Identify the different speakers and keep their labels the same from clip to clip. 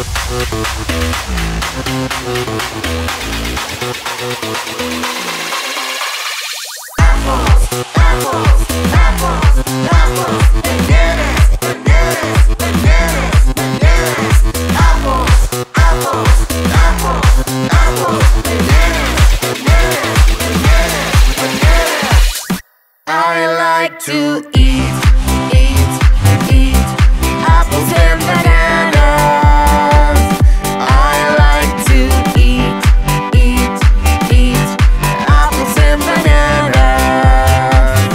Speaker 1: I like to eat apples and bananas. I like to eat apples and bananas.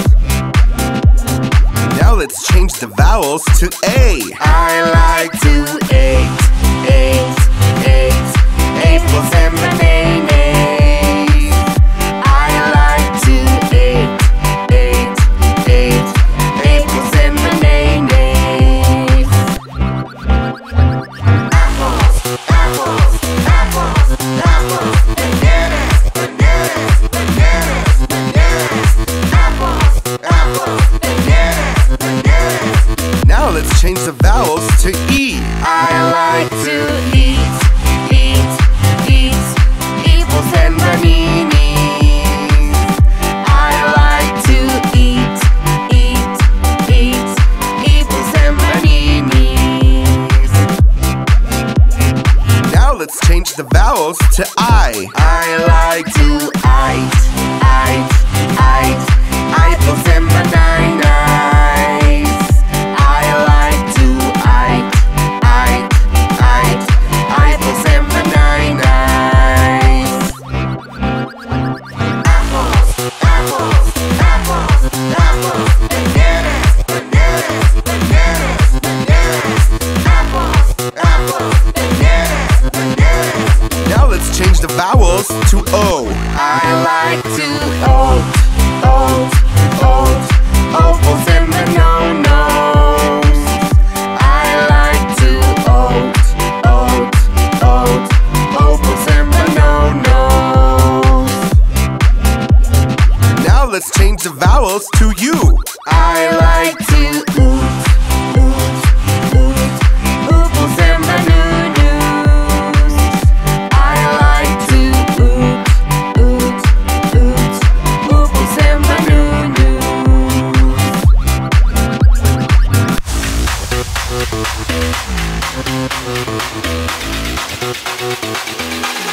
Speaker 2: Now let's change the vowels to A.
Speaker 1: I like to eat apples and bananas. I like to eat apples and bananas. Apples, apples, apples, apples, bananas, bananas, bananas, bananas. Apples, apples, bananas, bananas.
Speaker 2: Now let's change the vowels to E.
Speaker 1: I like to eat apples and bananas. I like to eat apples and bananas.
Speaker 2: Now let's change the vowels to I.
Speaker 1: I like to eat apples and bananas. I like to eat apples and bananas. Apples, apples, apples, apples, bananas, bananas, bananas, bananas. Apples, apples, bananas, bananas.
Speaker 2: Now let's change the vowels to O.
Speaker 1: I like to apples and bananas. I like to apples and bananas.
Speaker 2: Now let's change the vowels to U.
Speaker 1: I like to apples and bananas. I like to apples and bananas.